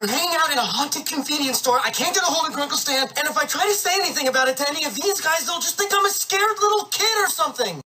We're hanging out in a haunted convenience store. I can't get a hold of Grunkle Stan, and if I try to say anything about it to any of these guys, they'll just think I'm a scared little kid or something.